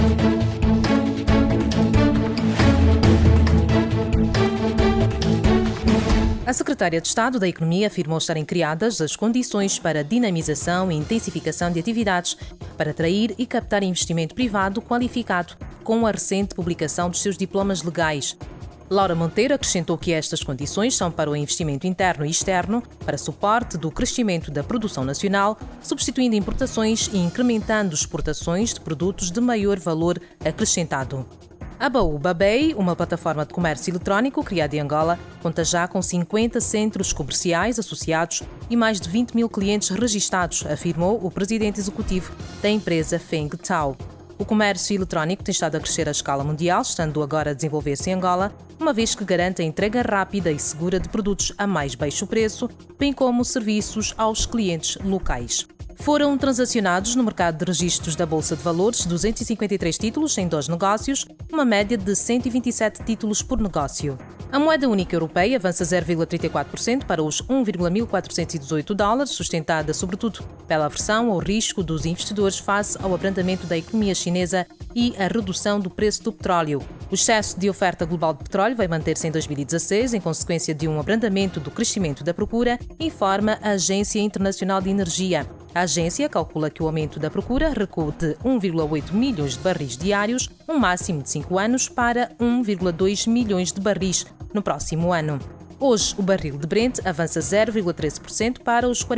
A Secretária de Estado da Economia afirmou estarem criadas as condições para a dinamização e intensificação de atividades para atrair e captar investimento privado qualificado, com a recente publicação dos seus diplomas legais. Laura Monteiro acrescentou que estas condições são para o investimento interno e externo, para suporte do crescimento da produção nacional, substituindo importações e incrementando exportações de produtos de maior valor acrescentado. A Baúba Bay, uma plataforma de comércio eletrónico criada em Angola, conta já com 50 centros comerciais associados e mais de 20 mil clientes registados, afirmou o presidente executivo da empresa Feng Tao. O comércio eletrónico tem estado a crescer à escala mundial, estando agora a desenvolver-se em Angola, uma vez que garante a entrega rápida e segura de produtos a mais baixo preço, bem como serviços aos clientes locais. Foram transacionados no mercado de registros da Bolsa de Valores 253 títulos em 2 negócios, uma média de 127 títulos por negócio. A moeda única europeia avança 0,34% para os $1,1418, sustentada sobretudo pela aversão ao risco dos investidores face ao abrandamento da economia chinesa e a redução do preço do petróleo. O excesso de oferta global de petróleo vai manter-se em 2016 em consequência de um abrandamento do crescimento da procura, informa a Agência Internacional de Energia. A agência calcula que o aumento da procura recua de 1,8 milhões de barris diários, um máximo de 5 anos, para 1,2 milhões de barris no próximo ano. Hoje, o barril de Brent avança 0,13% para os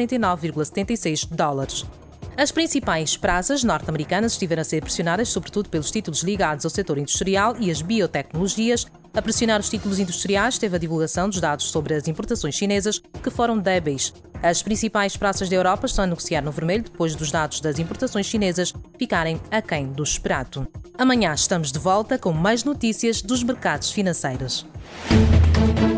$49,76. As principais praças norte-americanas estiveram a ser pressionadas sobretudo pelos títulos ligados ao setor industrial e as biotecnologias. A pressionar os títulos industriais teve a divulgação dos dados sobre as importações chinesas, que foram débeis. As principais praças da Europa estão a negociar no vermelho depois dos dados das importações chinesas ficarem aquém do esperado. Amanhã estamos de volta com mais notícias dos mercados financeiros.